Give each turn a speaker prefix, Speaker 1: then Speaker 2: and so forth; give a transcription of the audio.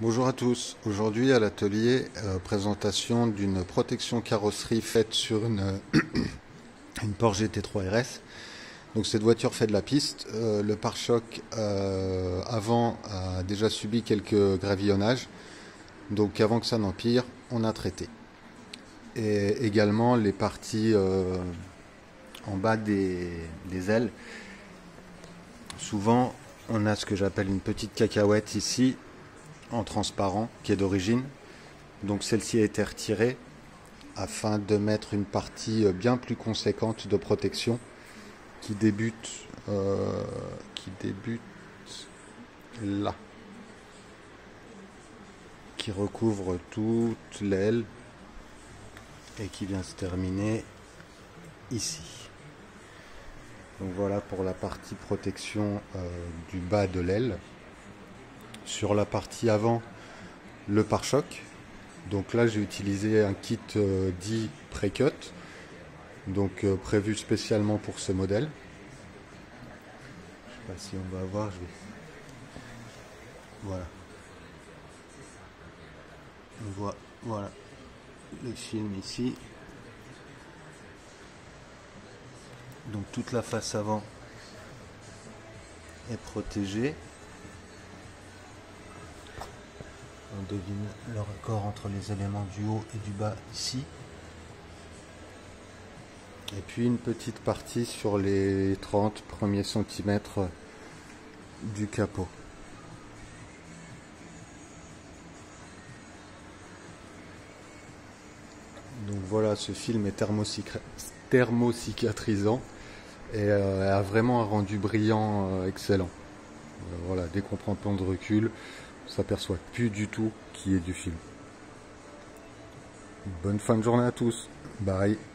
Speaker 1: Bonjour à tous, aujourd'hui à l'atelier, présentation d'une protection carrosserie faite sur une Porsche GT3 RS. Donc cette voiture fait de la piste, le pare-choc avant a déjà subi quelques gravillonnages, donc avant que ça n'empire, on a traité. Et également les parties en bas des ailes, souvent on a ce que j'appelle une petite cacahuète ici, en transparent, qui est d'origine. Donc celle-ci a été retirée afin de mettre une partie bien plus conséquente de protection qui débute là, qui recouvre toute l'aile et qui vient se terminer ici. Donc voilà pour la partie protection du bas de l'aile. Sur la partie avant, le pare-choc. Donc là, j'ai utilisé un kit dit pré-cut, donc prévu spécialement pour ce modèle. Je sais pas si on va voir. Voilà. On voit, voilà, le film ici. Donc toute la face avant est protégée. On devine le raccord entre les éléments du haut et du bas ici. Et puis une petite partie sur les 30 premiers centimètres du capot. Donc voilà, ce film est thermocicatrisant et a vraiment un rendu brillant excellent. Voilà, dès qu'on prend un plan de recul, on s'aperçoit plus du tout qui est du film. Bonne fin de journée à tous. Bye.